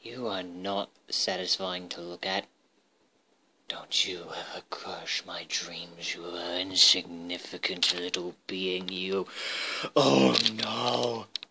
You are not satisfying to look at. Don't you ever crush my dreams, you insignificant little being, you. Oh no!